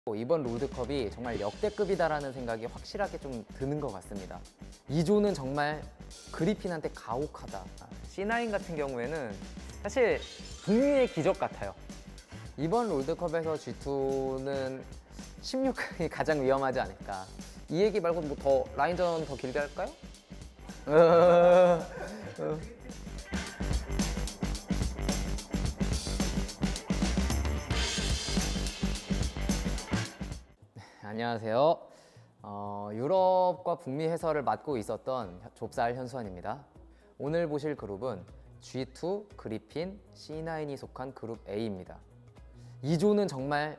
이번 롤드컵이 정말 역대급이다라는 생각이 확실하게 좀 드는 것 같습니다. 2조는 정말 그리핀한테 가혹하다. C9 같은 경우에는 사실 북미의 기적 같아요. 이번 롤드컵에서 G2는 16강이 가장 위험하지 않을까. 이 얘기 말고 뭐 더 라인전 더 길게 할까요? 안녕하세요. 유럽과 북미 해설을 맡고 있었던 좁쌀 현수환입니다. 오늘 보실 그룹은 G2, 그리핀, C9이 속한 그룹 A입니다. 2조는 정말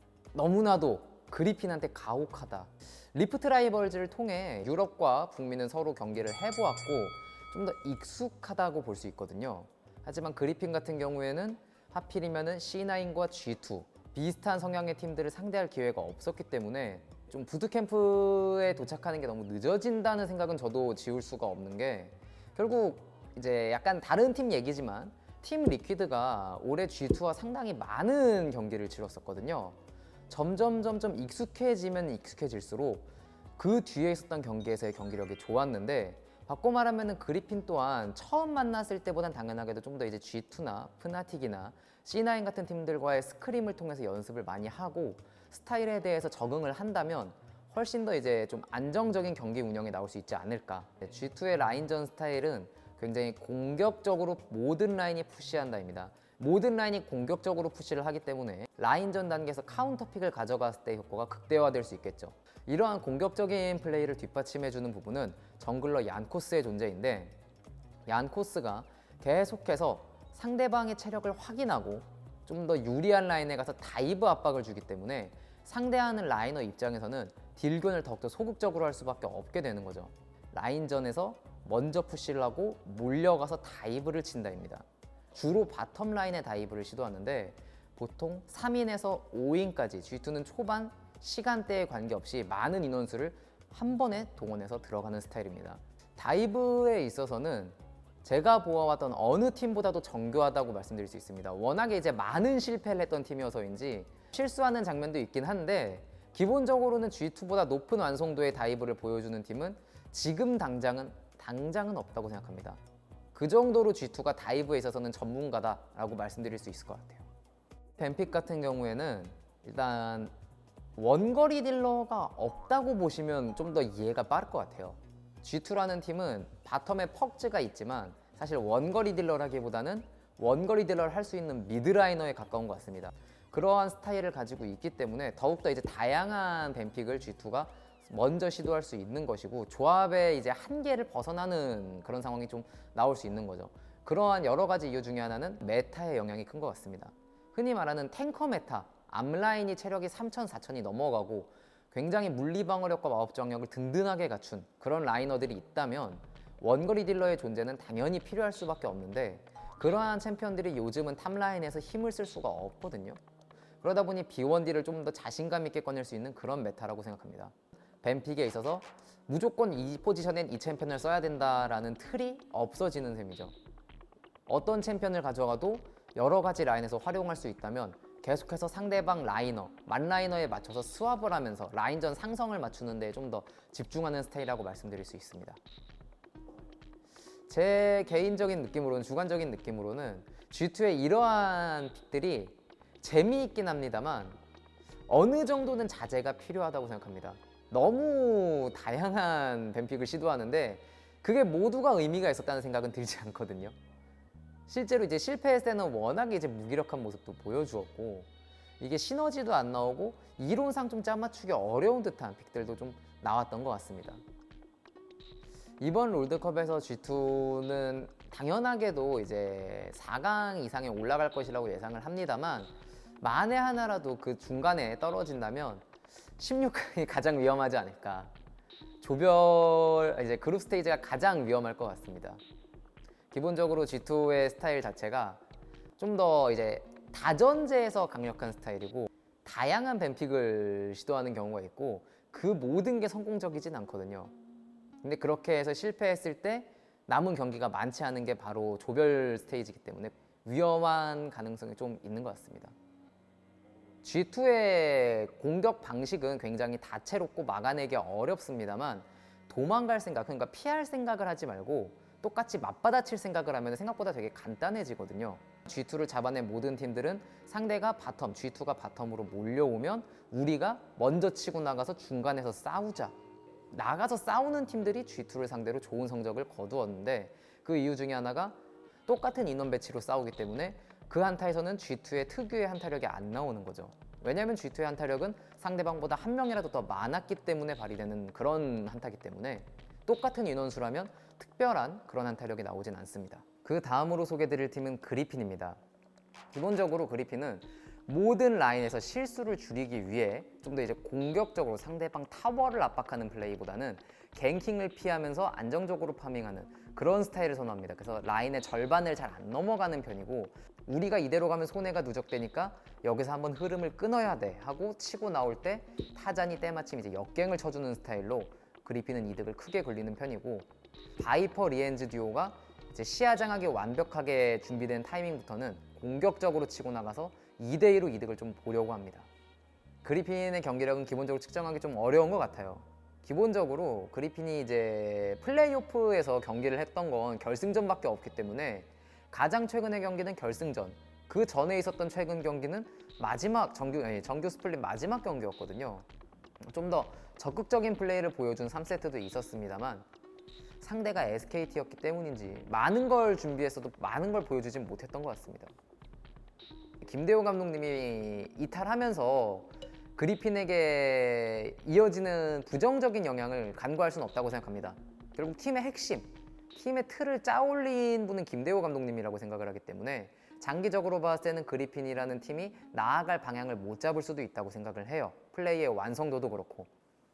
너무나도 그리핀한테 가혹하다. 리프트 라이벌즈를 통해 유럽과 북미는 서로 경기를 해보았고 좀 더 익숙하다고 볼 수 있거든요. 하지만 그리핀 같은 경우에는 하필이면은 C9과 G2 비슷한 성향의 팀들을 상대할 기회가 없었기 때문에 좀 부트캠프에 도착하는 게 너무 늦어진다는 생각은 저도 지울 수가 없는 게, 결국 이제 약간 다른 팀 얘기지만 팀 리퀴드가 올해 G2와 상당히 많은 경기를 치렀었거든요. 점점 익숙해지면 익숙해질수록 그 뒤에 있었던 경기에서의 경기력이 좋았는데, 바꿔 말하면 그리핀 또한 처음 만났을 때보단 당연하게도 좀 더 이제 G2나 프나틱이나 C9 같은 팀들과의 스크림을 통해서 연습을 많이 하고 스타일에 대해서 적응을 한다면 훨씬 더 이제 좀 안정적인 경기 운영이 나올 수 있지 않을까. G2의 라인전 스타일은 굉장히 공격적으로 모든 라인이 푸시한다입니다. 모든 라인이 공격적으로 푸시를 하기 때문에 라인전 단계에서 카운터픽을 가져갔을 때 효과가 극대화될 수 있겠죠. 이러한 공격적인 플레이를 뒷받침해주는 부분은 정글러 얀코스의 존재인데, 얀코스가 계속해서 상대방의 체력을 확인하고 좀 더 유리한 라인에 가서 다이브 압박을 주기 때문에 상대하는 라이너 입장에서는 딜견을 더욱더 소극적으로 할 수밖에 없게 되는 거죠. 라인전에서 먼저 푸시를 하고 몰려가서 다이브를 친다입니다. 주로 바텀 라인에 다이브를 시도하는데 보통 3인에서 5인까지 G2는 초반 시간대에 관계없이 많은 인원수를 한 번에 동원해서 들어가는 스타일입니다. 다이브에 있어서는 제가 보아왔던 어느 팀보다도 정교하다고 말씀드릴 수 있습니다. 워낙에 이제 많은 실패를 했던 팀이어서인지 실수하는 장면도 있긴 한데, 기본적으로는 G2보다 높은 완성도의 다이브를 보여주는 팀은 지금 당장은 없다고 생각합니다. 그 정도로 G2가 다이브에 있어서는 전문가다라고 말씀드릴 수 있을 것 같아요. 뱀픽 같은 경우에는 일단 원거리 딜러가 없다고 보시면 좀 더 이해가 빠를 것 같아요. G2라는 팀은 바텀에 퍽즈가 있지만 사실 원거리 딜러라기보다는 원거리 딜러를 할 수 있는 미드라이너에 가까운 것 같습니다. 그러한 스타일을 가지고 있기 때문에 더욱더 이제 다양한 뱀픽을 G2가 먼저 시도할 수 있는 것이고, 조합의 이제 한계를 벗어나는 그런 상황이 좀 나올 수 있는 거죠. 그러한 여러 가지 이유 중에 하나는 메타의 영향이 큰 것 같습니다. 흔히 말하는 탱커 메타, 앞라인이 체력이 3000, 4000이 넘어가고 굉장히 물리방어력과 마법저항력을 든든하게 갖춘 그런 라이너들이 있다면 원거리 딜러의 존재는 당연히 필요할 수밖에 없는데, 그러한 챔피언들이 요즘은 탑라인에서 힘을 쓸 수가 없거든요. 그러다 보니 B1D를 좀 더 자신감 있게 꺼낼 수 있는 그런 메타라고 생각합니다. 뱀픽에 있어서 무조건 이 포지션엔 이 챔피언을 써야 된다라는 틀이 없어지는 셈이죠. 어떤 챔피언을 가져가도 여러 가지 라인에서 활용할 수 있다면 계속해서 상대방 라이너, 만라이너에 맞춰서 스왑을 하면서 라인전 상성을 맞추는 데 좀 더 집중하는 스타일이라고 말씀드릴 수 있습니다. 제 개인적인 느낌으로는, 주관적인 느낌으로는 G2의 이러한 픽들이 재미있긴 합니다만 어느 정도는 자제가 필요하다고 생각합니다. 너무 다양한 뱀픽을 시도하는데 그게 모두가 의미가 있었다는 생각은 들지 않거든요. 실제로 이제 실패했을 때는 워낙에 이제 무기력한 모습도 보여주었고, 이게 시너지도 안 나오고 이론상 좀 짜맞추기 어려운 듯한 픽들도 좀 나왔던 것 같습니다. 이번 롤드컵에서 G2는 당연하게도 이제 4강 이상에 올라갈 것이라고 예상을 합니다만, 만에 하나라도 그 중간에 떨어진다면 16강이 가장 위험하지 않을까. 조별 이제 그룹 스테이지가 가장 위험할 것 같습니다. 기본적으로 G2의 스타일 자체가 좀 더 이제 다전제에서 강력한 스타일이고, 다양한 뱀픽을 시도하는 경우가 있고 그 모든 게 성공적이진 않거든요. 근데 그렇게 해서 실패했을 때 남은 경기가 많지 않은 게 바로 조별 스테이지이기 때문에 위험한 가능성이 좀 있는 것 같습니다. G2의 공격 방식은 굉장히 다채롭고 막아내기 어렵습니다만 도망갈 생각, 그러니까 피할 생각을 하지 말고 똑같이 맞받아칠 생각을 하면 생각보다 되게 간단해지거든요. G2를 잡아낸 모든 팀들은 상대가 바텀, G2가 바텀으로 몰려오면 우리가 먼저 치고 나가서 중간에서 싸우자. 나가서 싸우는 팀들이 G2를 상대로 좋은 성적을 거두었는데 그 이유 중에 하나가 똑같은 인원 배치로 싸우기 때문에 그 한타에서는 G2의 특유의 한타력이 안 나오는 거죠. 왜냐하면 G2의 한타력은 상대방보다 한 명이라도 더 많았기 때문에 발휘되는 그런 한타이기 때문에 똑같은 인원수라면 특별한 그런 한타력이 나오진 않습니다. 그 다음으로 소개드릴 팀은 그리핀입니다. 기본적으로 그리핀은 모든 라인에서 실수를 줄이기 위해 좀 더 이제 공격적으로 상대방 타워를 압박하는 플레이보다는 갱킹을 피하면서 안정적으로 파밍하는 그런 스타일을 선호합니다. 그래서 라인의 절반을 잘 안 넘어가는 편이고 우리가 이대로 가면 손해가 누적되니까 여기서 한번 흐름을 끊어야 돼 하고 치고 나올 때 타잔이 때마침 이제 역갱을 쳐주는 스타일로 그리핀은 이득을 크게 걸리는 편이고 바이퍼 리엔즈 듀오가 이제 시야장하게 완벽하게 준비된 타이밍부터는 공격적으로 치고 나가서 2대2로 이득을 좀 보려고 합니다. 그리핀의 경기력은 기본적으로 측정하기 좀 어려운 것 같아요. 기본적으로 그리핀이 이제 플레이오프에서 경기를 했던 건 결승전밖에 없기 때문에 가장 최근의 경기는 결승전, 그 전에 있었던 최근 경기는 마지막 정규 스플릿 마지막 경기였거든요. 좀 더 적극적인 플레이를 보여준 3세트도 있었습니다만 상대가 SKT였기 때문인지 많은 걸 준비했어도 많은 걸 보여주진 못했던 것 같습니다. 김대호 감독님이 이탈하면서 그리핀에게 이어지는 부정적인 영향을 간과할 수는 없다고 생각합니다. 결국 팀의 핵심, 팀의 틀을 짜올린 분은 김대호 감독님이라고 생각을 하기 때문에 장기적으로 봤을 때는 그리핀이라는 팀이 나아갈 방향을 못 잡을 수도 있다고 생각을 해요. 플레이의 완성도도 그렇고.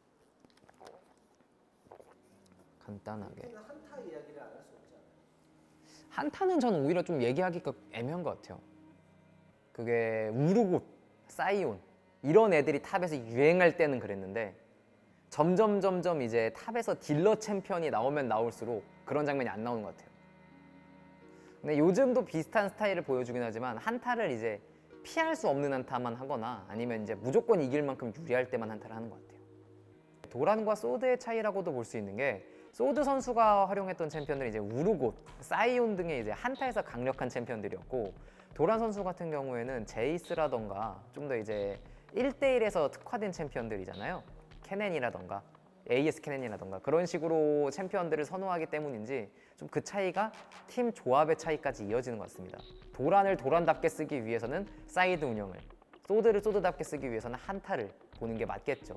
간단하게 한타 이야기를 안 할 수 없잖아요. 한타는 저는 오히려 좀 얘기하기가 애매한 것 같아요. 그게 우르곳, 사이온 이런 애들이 탑에서 유행할 때는 그랬는데 점점 이제 탑에서 딜러 챔피언이 나오면 나올수록 그런 장면이 안 나오는 것 같아요. 근데 요즘도 비슷한 스타일을 보여주긴 하지만 한타를 이제 피할 수 없는 한타만 하거나 아니면 이제 무조건 이길 만큼 유리할 때만 한타를 하는 것 같아요. 도란과 소드의 차이라고도 볼 수 있는 게 소드 선수가 활용했던 챔피언들이 이제 우르곳, 사이온 등의 이제 한타에서 강력한 챔피언들이었고 도란 선수 같은 경우에는 제이스라던가 좀 더 이제 1대1에서 특화된 챔피언들이잖아요. 케넨이라던가 AS 케넨이라던가 그런 식으로 챔피언들을 선호하기 때문인지 좀 그 차이가 팀 조합의 차이까지 이어지는 것 같습니다. 도란을 도란답게 쓰기 위해서는 사이드 운영을, 소드를 소드답게 쓰기 위해서는 한타를 보는 게 맞겠죠.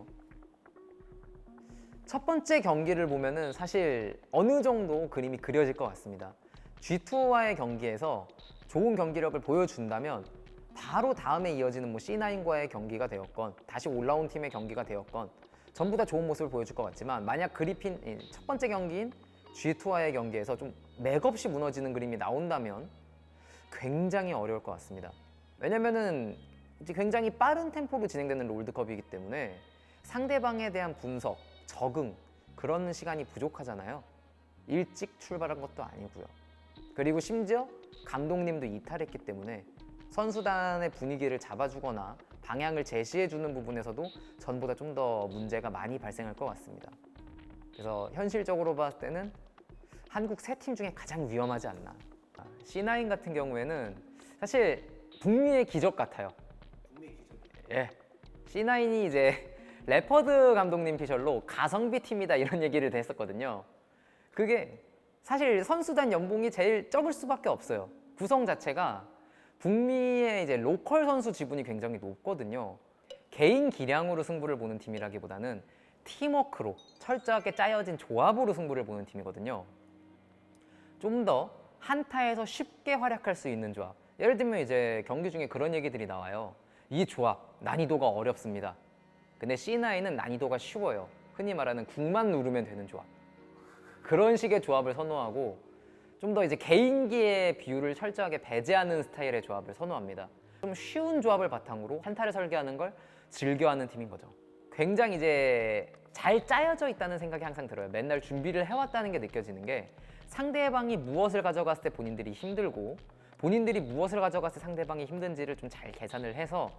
첫 번째 경기를 보면은 사실 어느 정도 그림이 그려질 것 같습니다. G2와의 경기에서 좋은 경기력을 보여준다면 바로 다음에 이어지는 뭐 C9과의 경기가 되었건 다시 올라온 팀의 경기가 되었건 전부 다 좋은 모습을 보여줄 것 같지만 만약 그리핀 첫 번째 경기인 G2와의 경기에서 좀 맥없이 무너지는 그림이 나온다면 굉장히 어려울 것 같습니다. 왜냐면은 이제 굉장히 빠른 템포로 진행되는 롤드컵이기 때문에 상대방에 대한 분석, 적응 그런 시간이 부족하잖아요. 일찍 출발한 것도 아니고요. 그리고 심지어 감독님도 이탈했기 때문에 선수단의 분위기를 잡아주거나 방향을 제시해주는 부분에서도 전보다 좀 더 문제가 많이 발생할 것 같습니다. 그래서 현실적으로 봤을 때는 한국 세 팀 중에 가장 위험하지 않나. C9 같은 경우에는 사실 북미의 기적 같아요. 분명히 기적이에요. 예, C9이 이제 레퍼드 감독님 피셜로 가성비 팀이다 이런 얘기를 했었거든요. 그게 사실 선수단 연봉이 제일 적을 수밖에 없어요. 구성 자체가 북미의 이제 로컬 선수 지분이 굉장히 높거든요. 개인 기량으로 승부를 보는 팀이라기보다는 팀워크로 철저하게 짜여진 조합으로 승부를 보는 팀이거든요. 좀 더 한타에서 쉽게 활약할 수 있는 조합. 예를 들면 이제 경기 중에 그런 얘기들이 나와요. 이 조합 난이도가 어렵습니다. 근데 C9은 난이도가 쉬워요. 흔히 말하는 궁만 누르면 되는 조합. 그런 식의 조합을 선호하고 좀 더 이제 개인기의 비율을 철저하게 배제하는 스타일의 조합을 선호합니다. 좀 쉬운 조합을 바탕으로 한타를 설계하는 걸 즐겨하는 팀인 거죠. 굉장히 이제 잘 짜여져 있다는 생각이 항상 들어요. 맨날 준비를 해왔다는 게 느껴지는 게 상대방이 무엇을 가져갔을 때 본인들이 힘들고 본인들이 무엇을 가져갔을 때 상대방이 힘든지를 좀 잘 계산을 해서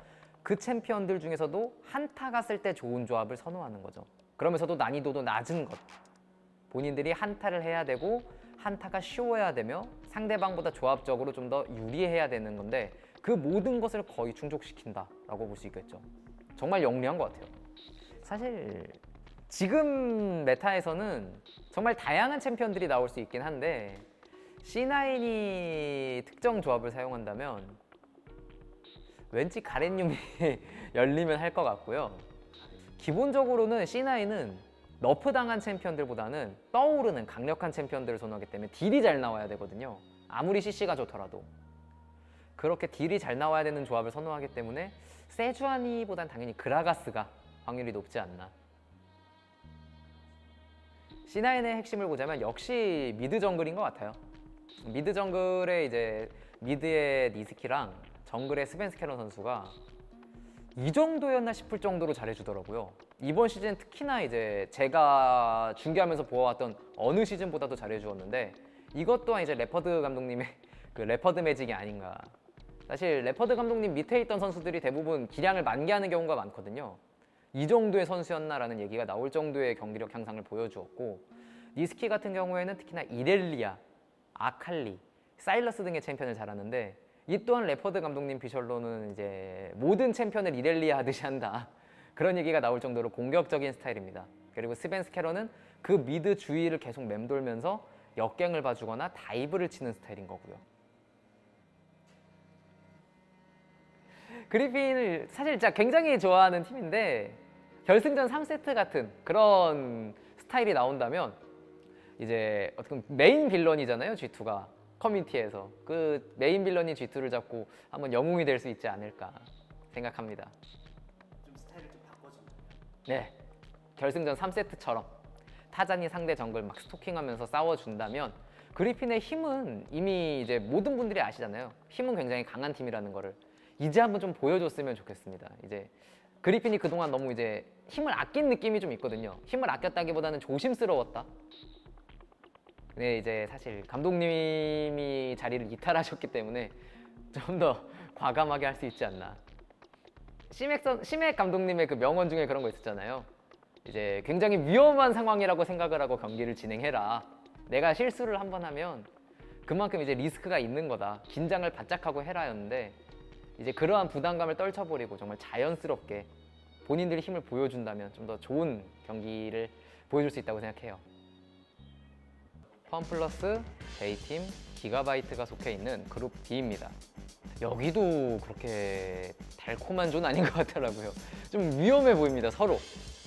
그 챔피언들 중에서도 한타가 쓸 때 좋은 조합을 선호하는 거죠. 그러면서도 난이도도 낮은 것. 본인들이 한타를 해야 되고 한타가 쉬워야 되며 상대방보다 조합적으로 좀 더 유리해야 되는 건데 그 모든 것을 거의 충족시킨다라고 볼 수 있겠죠. 정말 영리한 것 같아요. 사실 지금 메타에서는 정말 다양한 챔피언들이 나올 수 있긴 한데 C9이 특정 조합을 사용한다면 왠지 가렌님이 열리면 할 것 같고요. 기본적으로는 C9은 너프 당한 챔피언들보다는 떠오르는 강력한 챔피언들을 선호하기 때문에 딜이 잘 나와야 되거든요. 아무리 CC가 좋더라도 그렇게 딜이 잘 나와야 되는 조합을 선호하기 때문에 세주아니보단 당연히 그라가스가 확률이 높지 않나. C9의 핵심을 보자면 역시 미드 정글인 것 같아요. 미드 정글에 이제 미드의 니스키랑 정글의 스벤스캐런 선수가 이 정도였나 싶을 정도로 잘해주더라고요. 이번 시즌 특히나 이제 제가 중계하면서 보아왔던 어느 시즌보다도 잘해주었는데 이것 또한 이제 레퍼드 감독님의 그 레퍼드 매직이 아닌가. 사실 레퍼드 감독님 밑에 있던 선수들이 대부분 기량을 만개하는 경우가 많거든요. 이 정도의 선수였나라는 얘기가 나올 정도의 경기력 향상을 보여주었고 니스키 같은 경우에는 특히나 이렐리아, 아칼리, 사일러스 등의 챔피언을 잘하는데 이 또한 레퍼드 감독님 비셜로는 이제 모든 챔피언을 이렐리아 하듯이 한다. 그런 얘기가 나올 정도로 공격적인 스타일입니다. 그리고 스벤스캐런은 그 미드 주위를 계속 맴돌면서 역갱을 봐주거나 다이브를 치는 스타일인 거고요. 그리핀을 사실 진짜 굉장히 좋아하는 팀인데 결승전 3세트 같은 그런 스타일이 나온다면 이제 어떻게 보면 메인 빌런이잖아요, G2가. 커뮤니티에서 그 메인 빌런인 G2를 잡고 한번 영웅이 될 수 있지 않을까 생각합니다. 좀 스타일을 좀 바꿔준다. 네, 결승전 3세트처럼 타잔이 상대 정글 막 스토킹하면서 싸워준다면 그리핀의 힘은 이미 이제 모든 분들이 아시잖아요. 힘은 굉장히 강한 팀이라는 거를 이제 한번 좀 보여줬으면 좋겠습니다. 이제 그리핀이 그동안 너무 이제 힘을 아낀 느낌이 좀 있거든요. 힘을 아꼈다기보다는 조심스러웠다. 네, 이제 사실 감독님이 자리를 이탈하셨기 때문에 좀 더 과감하게 할 수 있지 않나. 시맥 감독님의 그 명언 중에 그런 거 있었잖아요. 이제 굉장히 위험한 상황이라고 생각을 하고 경기를 진행해라. 내가 실수를 한번 하면 그만큼 이제 리스크가 있는 거다. 긴장을 바짝 하고 해라였는데 이제 그러한 부담감을 떨쳐버리고 정말 자연스럽게 본인들이 힘을 보여준다면 좀 더 좋은 경기를 보여줄 수 있다고 생각해요. 펀플러스, J팀, 기가바이트가 속해 있는 그룹 B입니다. 여기도 그렇게 달콤한 존 아닌 것 같더라고요. 좀 위험해 보입니다, 서로.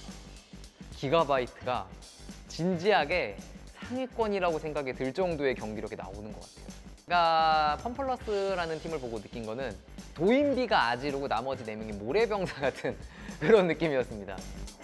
기가바이트가 진지하게 상위권이라고 생각이 들 정도의 경기력이 나오는 것 같아요. 제가 펀플러스라는 팀을 보고 느낀 거는 도인비가 아지르고 나머지 4명이 모래병사 같은 그런 느낌이었습니다.